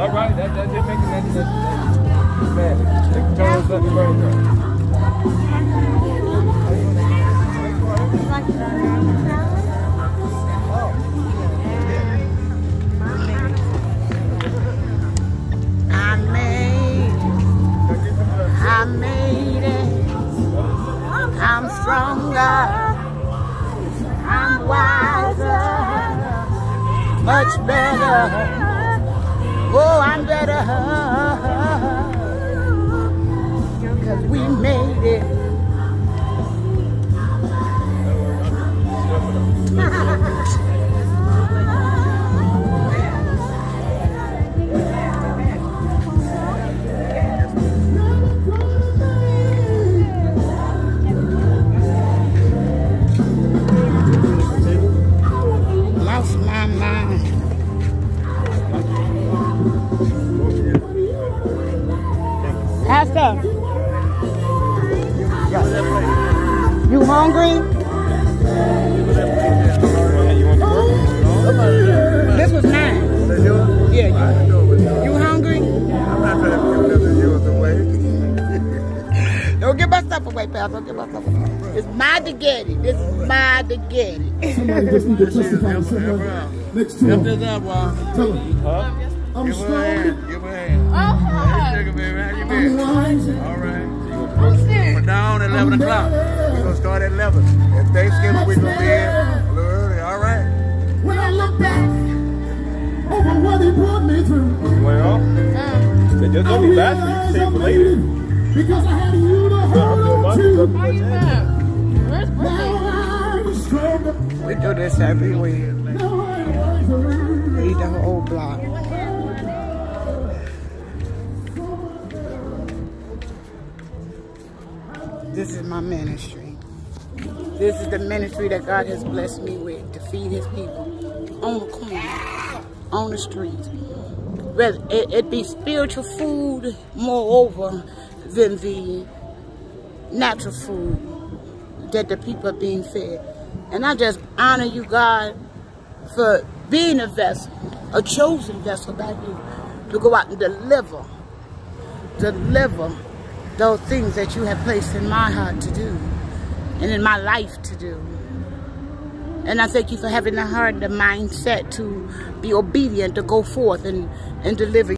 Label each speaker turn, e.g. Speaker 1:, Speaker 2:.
Speaker 1: All right, that's just making that bad. Take the toes up your brain.
Speaker 2: I made it. I'm stronger. I'm wiser. Much better. Oh, I'm better. Because we made it. Lost my mind. Pastor, you hungry? This was mine. Yeah, you hungry?
Speaker 1: I'm not trying to give yours away.
Speaker 2: Don't give my stuff away, Pastor. Don't give my stuff away. It's my to get it. This is my to get it.
Speaker 3: Somebody just need to testify to someone next to him. Tell him, I'm strong.
Speaker 1: Give her a hand. Hey, sugar baby, how you been? All right. We're down at 11 o'clock. We're going to start at 11. At Thanksgiving, we're going to be in a little early. All right.
Speaker 3: When I look back over what he brought me through,
Speaker 1: Well, they just don't be back. You can save for later.
Speaker 3: Because I had you to hold on to. Now I'm stronger.
Speaker 2: We do this every week. Eat the whole block. This is my ministry. This is the ministry that God has blessed me with, to feed his people on the corner, on the streets. Whether it be spiritual food moreover than the natural food that the people are being fed. And I just honor you, God, for being a vessel, a chosen vessel by you, to go out and deliver those things that you have placed in my heart to do and in my life to do. And I thank you for having the heart and the mindset to be obedient, to go forth and deliver.